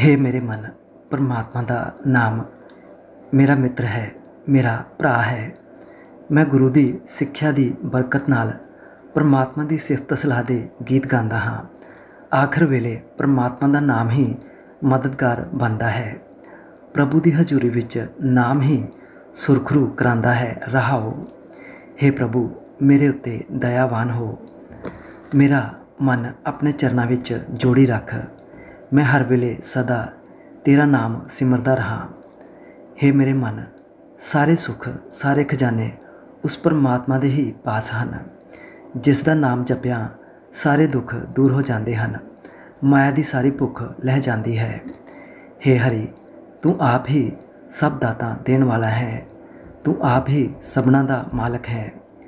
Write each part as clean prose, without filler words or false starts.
हे मेरे मन, परमात्मा का नाम मेरा मित्र है, मेरा भरा है। मैं गुरु की सिक्ख्या की बरकत नाल परमात्मा की सिफत सलाह के गीत गाता हाँ। आखिर वेले परमात्मा का नाम ही मददगार बनता है। प्रभु की हजूरी विच नाम ही सुरखरू करांदा है। रहाओ, हे प्रभु मेरे उत्ते दयावान हो। मेरा मन अपने चरणों विच जोड़ी रख। मैं हर वेले सदा तेरा नाम सिमरदा रहा। हे मेरे मन, सारे सुख सारे खजाने उस परमात्मा दे ही पास हैं, जिसका नाम जपिया सारे दुख दूर हो जाते हैं, माया की सारी भुख लह जाती है। हे हरि, तू आप ही सब दाता देण वाला है। तू आप ही सबना का मालक है।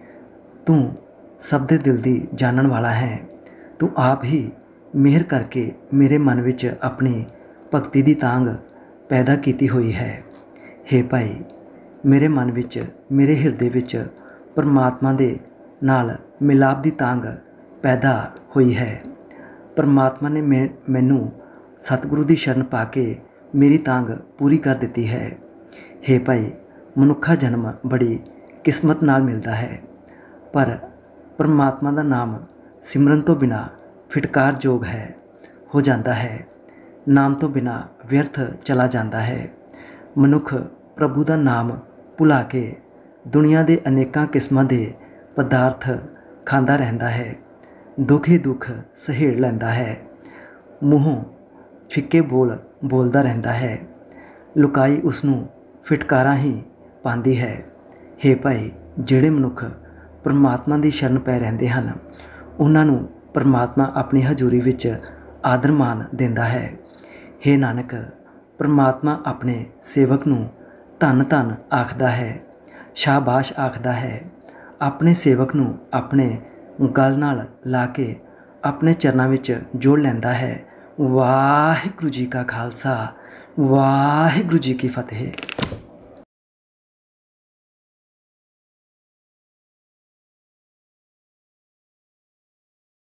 तू सब दे दिल दी जानन वाला है। तू आप ही मेहर करके मेरे मन विच अपनी भगती की तांग पैदा की हुई है। हे भाई, मेरे मन विच मेरे हिरदे विच परमात्मा दे नाल मिलाप की तांग पैदा हुई है। परमात्मा ने मैनू सतगुरु की शरण पा के मेरी तांग पूरी कर दी है। हे भाई, मनुखा जन्म बड़ी किस्मत नाल मिलता है, पर परमात्मा का नाम सिमरन तो बिना फिटकार जोग है हो जाता है। नाम तो बिना व्यर्थ चला जाता है। मनुख प्रभु का नाम भुला के दुनिया के अनेकों किस्मां के पदार्थ खांदा रहता है। दुख ही दुख सहेड़ लैंदा है। मूँहों फिक्के बोल बोलता रहता है। लुकाई उसनू फिटकारा ही पांदी है। हे भाई, जिहड़े मनुख परमात्मा की शरण पै रहिंदे हन, उन्हां नू परमात्मा अपनी हजूरी विच आदर मान देंदा है। हे नानक, परमात्मा अपने सेवक नू धन धन आखदा है, शाबाश आखदा है। अपने सेवक नू अपने गल नाल ला के अपने चरणों विच जोड़ लैंदा है। वाहिगुरू जी का खालसा, वाहिगुरू जी की फतेह।